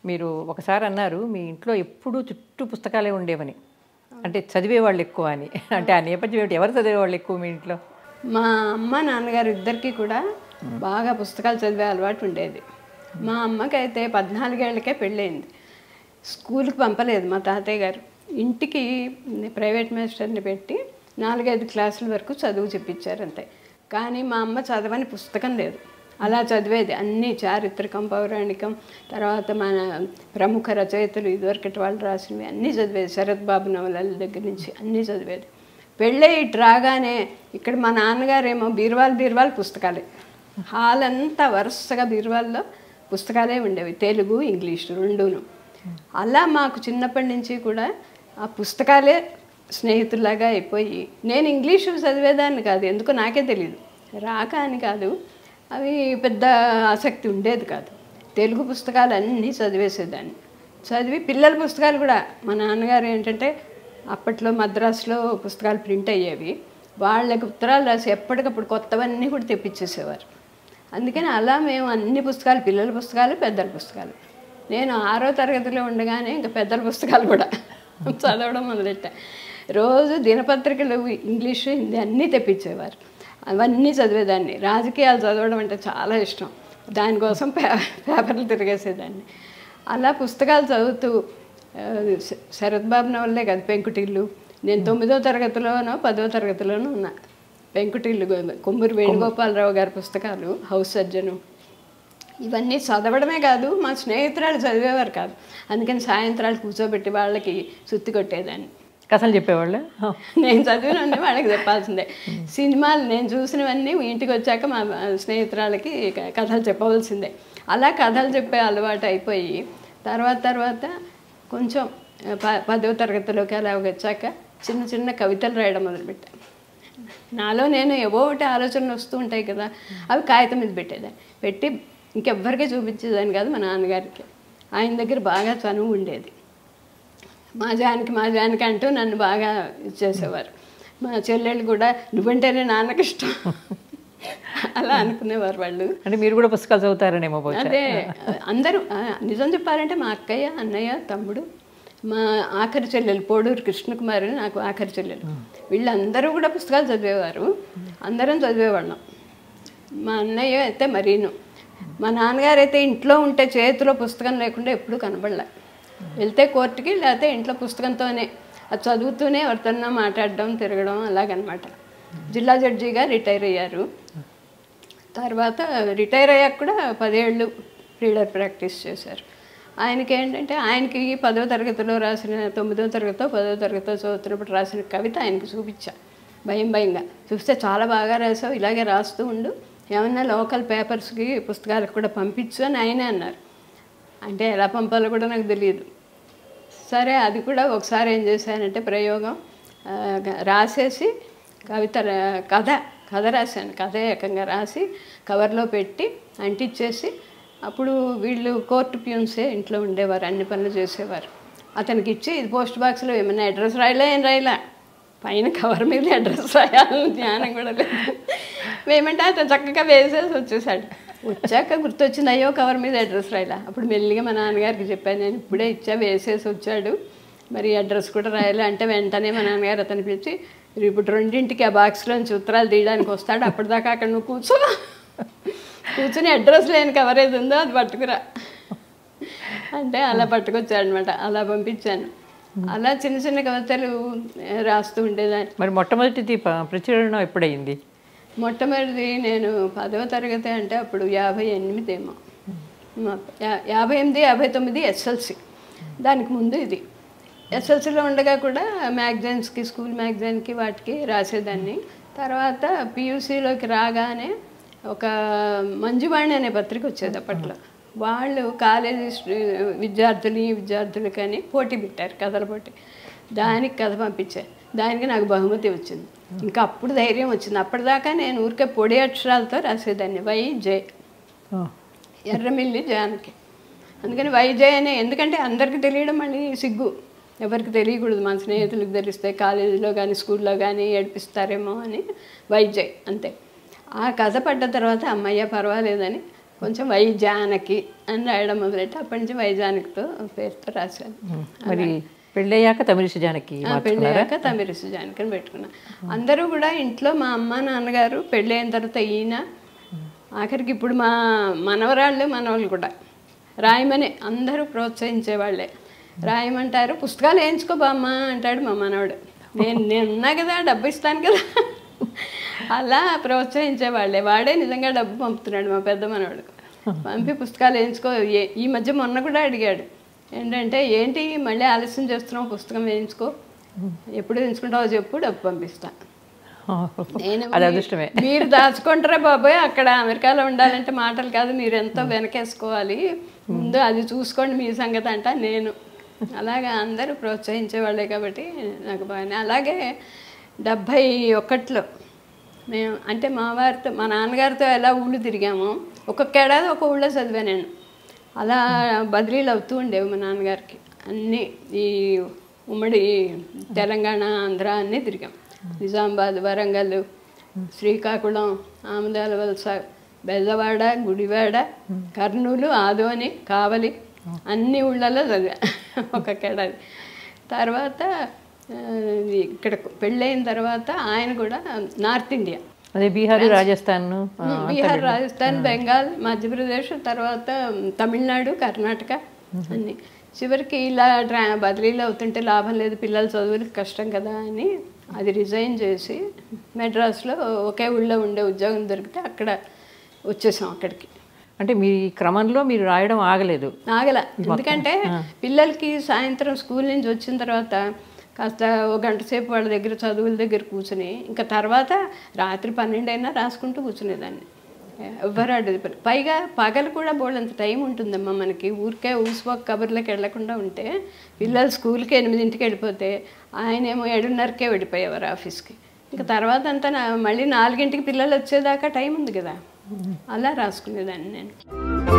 మీరు ఒకసారి అన్నారు మీ ఇంట్లో ఎప్పుడూ చుట్టూ పుస్తకాలే ఉండేవని, అంటే చదివేవాళ్ళు ఎక్కువ అని. అంటే ఆ నేపథ్యం ఏమిటి? ఎవరు చదివేవాళ్ళు ఎక్కువ మీ ఇంట్లో? మా అమ్మ నాన్నగారు ఇద్దరికీ కూడా బాగా పుస్తకాలు చదివే అలవాటు ఉండేది. మా అమ్మకైతే 14 ఏళ్ళకే పెళ్ళయింది. స్కూల్కి పంపలేదు మా తాతయ్య గారు. ఇంటికి ప్రైవేట్ మాస్టర్ని పెట్టి 4-5 క్లాసుల వరకు చదువు చెప్పించారు అంతే. కానీ మా అమ్మ చదవని పుస్తకం లేదు. అలా చదివేది అన్నీ, చారిత్రకం, పౌరాణికం, తర్వాత మన ప్రముఖ రచయితలు ఇదివరకటి వాళ్ళు రాసినవి అన్నీ చదివేది. శరత్ బాబు నవలల దగ్గర నుంచి అన్నీ చదివేది. పెళ్ళే ఇటు రాగానే ఇక్కడ మా నాన్నగారేమో బీరువాలు పుస్తకాలే. హాల్ అంతా వరుసగా బీరువాల్లో పుస్తకాలే ఉండేవి, తెలుగు ఇంగ్లీషు రెండూను. అలా మాకు చిన్నప్పటి నుంచి కూడా ఆ పుస్తకాలే స్నేహితులాగా అయిపోయి, నేను ఇంగ్లీషు చదివేదాన్ని కాదు, ఎందుకో నాకే తెలియదు, రాక అని కాదు, అవి పెద్ద ఆసక్తి ఉండేది కాదు. తెలుగు పుస్తకాలు అన్నీ చదివేసేదాన్ని. చదివి పిల్లల పుస్తకాలు కూడా మా నాన్నగారు ఏంటంటే అప్పట్లో మద్రాసులో పుస్తకాలు ప్రింట్ అయ్యేవి, వాళ్ళకి ఉత్తరాలు రాసి ఎప్పటికప్పుడు కొత్తవన్నీ కూడా తెప్పించేసేవారు. అందుకని అలా మేము అన్ని పుస్తకాలు, పిల్లల పుస్తకాలు, పెద్దల పుస్తకాలు. నేను 6వ తరగతిలో ఉండగానే ఇంకా పెద్దల పుస్తకాలు కూడా చదవడం మొదలెట్టా. రోజు దినపత్రికలు ఇంగ్లీషు హిందీ అన్నీ తెప్పించేవారు, అవన్నీ చదివేదాన్ని. రాజకీయాలు చదవడం అంటే చాలా ఇష్టం, దానికోసం పేపర్లు తిరిగేసేదాన్ని. అలా పుస్తకాలు చదువుతూ శరత్ బాబు నవల్లే కదా పెంకుటిల్లు, నేను 9వ తరగతిలోనో 10వ తరగతిలోనో ఉన్నా. పెంకుటిల్లు, కొమ్మూరి వేణుగోపాలరావు గారి పుస్తకాలు, హౌస్ సర్జను, ఇవన్నీ చదవడమే కాదు, మా స్నేహితురాలు చదివేవారు కాదు. అందుకని సాయంత్రాలు కూర్చోబెట్టి వాళ్ళకి సుత్తి కొట్టేదాన్ని. కథలు చెప్పేవాళ్ళు? నేను చదివినవన్నీ వాళ్ళకి చెప్పాల్సిందే. సినిమాలు నేను చూసినవన్నీ ఇంటికి వచ్చాక మా స్నేహితురాలకి కథలు చెప్పవలసిందే. అలా కథలు చెప్పే అలవాటు అయిపోయి తర్వాత కొంచెం 10వ తరగతిలోకి అలా వచ్చాక చిన్న చిన్న కవితలు రాయడం మొదలుపెట్టాను. నాలో నేను ఏవో ఒకటి ఆలోచనలు వస్తూ ఉంటాయి కదా, అవి కాగితం మీద పెట్టేదాన్ని. పెట్టి ఇంకెవ్వరికీ చూపించేదాన్ని కాదు, మా నాన్నగారికి. ఆయన దగ్గర బాగా చనువు ఉండేది. మా జానికి అంటూ నన్ను బాగా ఇచ్చేసేవారు. మా చెల్లెళ్ళు కూడా నువ్వంటేనే నాన్నకి ఇష్టం అలా అనుకునేవారు వాళ్ళు. అంటే మీరు కూడా పుస్తకాలు చదువుతారనేమో. అదే అందరూ, నిజం చెప్పాలంటే మా అక్కయ్య, అన్నయ్య, తమ్ముడు, మా ఆఖరి చెల్లెలు పోడూరు కృష్ణకుమారి, నాకు ఆఖరి చెల్లెలు, వీళ్ళందరూ కూడా పుస్తకాలు చదివేవారు. అందరం చదివేవాళ్ళం. మా అన్నయ్య అయితే మరీను. మా నాన్నగారు అయితే ఇంట్లో ఉంటే చేతిలో పుస్తకం లేకుండా ఎప్పుడూ కనబడలే. వెళ్తే కోర్టుకి, లేకపోతే ఇంట్లో పుస్తకంతోనే అది చదువుతూనే ఎవరితోనో మాట్లాడడం, తిరగడం అలాగనమాట. జిల్లా జడ్జిగా రిటైర్ అయ్యారు. తర్వాత రిటైర్ అయ్యాక కూడా 10 ఏళ్ళు రీడర్ ప్రాక్టీస్ చేశారు. ఆయనకి ఏంటంటే, ఆయనకి 10వ తరగతిలో రాసిన, 9వ తరగతితో 10వ తరగతితో చదువుతున్నప్పుడు రాసిన కవిత ఆయనకి చూపించా భయంగా. చూస్తే చాలా బాగా రాసావు, ఇలాగే రాస్తూ ఉండు, ఏమన్నా లోకల్ పేపర్స్కి పుస్తకాలకు కూడా పంపించు అని ఆయనే అన్నారు. అంటే ఎలా పంపాలో కూడా నాకు తెలియదు. సరే, అది కూడా ఒకసారి ఏం చేశానంటే ప్రయోగం, రాసేసి కథ రాశాను. కథ ఏకంగా రాసి కవర్లో పెట్టి అంటించేసి, అప్పుడు వీళ్ళు కోర్టు ప్యూన్సే ఇంట్లో ఉండేవారు, అన్ని పనులు చేసేవారు. అతనికి ఇచ్చి, ఇది పోస్ట్ బాక్స్లో ఏమన్నా అడ్రస్ రాయలే, పైన కవర్ మీద అడ్రస్ రాయాలని జ్ఞానం కూడా లేదు. ఏమంటే అతను చక్కగా వేసేసి వచ్చేసాడు. వచ్చాక గుర్తొచ్చింది, అయ్యో కవర్ మీద అడ్రస్ రాయలా. అప్పుడు మెల్లిగా మా నాన్నగారికి చెప్పాను, నేను ఇప్పుడే ఇచ్చా, వేసేసి వచ్చాడు, మరి అడ్రస్ కూడా రాయాలి అంటే. వెంటనే మా నాన్నగారు అతను పిలిచి, ఇప్పుడు 2ంటికి ఆ బాక్స్లోంచి ఉత్తరాలు తీయడానికి వస్తాడు, అప్పటిదాకా అక్కడ నువ్వు కూర్చుని అడ్రస్ లేని కవర్ ఏది ఉందో అది పట్టుకురా అంటే అలా పట్టుకొచ్చాడు అనమాట. అలా పంపించాను. అలా చిన్న చిన్న కవితలు రాస్తూ ఉండేదాన్ని. మరి మొట్టమొదటిది ప్రచురణ ఎప్పుడైంది? మొట్టమొదటిది నేను 10వ తరగతి అంటే అప్పుడు 58 ఏమో, 58, 59 ఎస్ఎల్సి. దానికి ముందు ఇది. ఎస్ఎల్సిలో ఉండగా కూడా మ్యాగజైన్స్కి, స్కూల్ మ్యాగజైన్కి వాటికి రాసేదాన్ని. తర్వాత పియూసీలోకి రాగానే ఒక మంజువాణి అనే పత్రిక వచ్చేది అప్పట్లో. వాళ్ళు కాలేజీ విద్యార్థులకని పోటీ పెట్టారు, కథల పోటీ. దానికి కథ పంపించారు. దానికి నాకు బహుమతి వచ్చింది. ఇంకా అప్పుడు ధైర్యం వచ్చింది. అప్పటిదాకా నేను ఊరికే పొడి అక్షరాలతో రాసేదాన్ని, వైజే, ఎర్రమిల్లి జానకి. అందుకని వైజే అనే, ఎందుకంటే అందరికీ తెలియడం మళ్ళీ సిగ్గు, ఎవరికి తెలియకూడదు. మన స్నేహితులకు తెలిస్తే కాలేజీలో కానీ స్కూల్లో కానీ ఏడిపిస్తారేమో అని వైజే అంతే. ఆ కథ పడ్డ తర్వాత అమ్మయ్య పర్వాలేదని కొంచెం వైజానకి అని రాయడం మొదలెట్టి అప్పటి నుంచి వైజానకితో పేరుతో రాశాను. మరి పెళ్ళయ్యాక తమిరిస జానకి పెళ్ళయ్యాక తమిరిస జానకి అని పెట్టుకున్నా. అందరూ కూడా ఇంట్లో మా అమ్మ నాన్నగారు పెళ్ళైన తర్వాత ఈయన ఆఖరికి ఇప్పుడు మా మనవరాళ్ళు మనవాళ్ళు కూడా రాయమని అందరూ ప్రోత్సహించేవాళ్ళే. రాయమంటారు, పుస్తకాలు వేయించుకో బామ్మ అంటాడు మా మనవాడు. నేను ఉన్నా కదా, డబ్బు ఇస్తాను కదా, అలా ప్రోత్సహించేవాళ్ళే. వాడే నిజంగా డబ్బు పంపుతున్నాడు మా పెద్ద మనవాడు. పంపి పుస్తకాలు వేయించుకో. ఈ మధ్య మొన్న కూడా అడిగాడు, ఏంటంటే ఏంటి మళ్ళీ ఆలస్యం చేస్తున్నావు, పుస్తకం వేయించుకో, ఎప్పుడు వేయించుకుంటావో చెప్పు, డబ్బు పంపిస్తా. నేను మీరు దాచుకుంటారా బాబాయ్, అక్కడ అమెరికాలో ఉండాలంటే మాటలు కాదు, మీరు ఎంతో వెనకేసుకోవాలి, ముందు అది చూసుకోండి మీ సంగతి అంట. నేను అలాగా అందరూ ప్రోత్సహించేవాళ్ళే కాబట్టి నాకు బాగా. అలాగే 71లో మేము అంటే మా వారితో మా నాన్నగారితో ఎలా ఊళ్ళు తిరిగామో ఒక్కొక్క ఏడాది ఒక ఊళ్ళో చదివా నేను. అలా బదిలీలు అవుతూ ఉండేవి మా నాన్నగారికి. అన్నీ ఈ ఉమ్మడి తెలంగాణ ఆంధ్ర అన్నీ తిరిగాం. నిజామాబాద్, వరంగల్, శ్రీకాకుళం, ఆమదాల వలస, బెజవాడ, గుడివాడ, కర్నూలు, ఆదోని, కావలి అన్ని ఊళ్ళలో చదివా ఒక్కొక్క ఏడాది. తర్వాత ఇక్కడ పెళ్ళైన తర్వాత ఆయన కూడా నార్త్ ఇండియా, అదే బీహార్, రాజస్థాన్, బీహార్, రాజస్థాన్, బెంగాల్, మధ్యప్రదేశ్, తర్వాత తమిళనాడు, కర్ణాటక అన్నీ. చివరికి ఇలా బదిలీలు అవుతుంటే లాభం లేదు, పిల్లల చదువులకు కష్టం కదా అని అది రిజైన్ చేసి మెడ్రాస్లో ఒకే ఊళ్ళో ఉండే ఉద్యోగం దొరికితే అక్కడ వచ్చేసాం అక్కడికి. అంటే మీ క్రమంలో మీరు రాయడం ఆగలేదు? ఆగల, ఎందుకంటే పిల్లలకి సాయంత్రం స్కూల్ నుంచి వచ్చిన తర్వాత కాస్త ఒక గంట సేపు వాళ్ళ దగ్గర చదువుల దగ్గర కూర్చుని ఇంకా తర్వాత రాత్రి 12 అయినా రాసుకుంటూ కూర్చునేదాన్ని. ఎవ్వరు అడ్డది. పైగా పగలు కూడా బోళ్ళంత టైం ఉంటుందమ్మా మనకి. ఊరికే ఊసిపోక కబుర్లకు వెళ్ళకుండా ఉంటే పిల్లలు స్కూల్కి 8ంటికి వెళ్ళిపోతే ఆయనేమో 7:30కే వెళ్ళిపోయేవారు ఆఫీస్కి. ఇంకా తర్వాత అంతా మళ్ళీ 4ంటికి పిల్లలు వచ్చేదాకా టైం ఉంది కదా, అలా రాసుకునేదాన్ని నేను.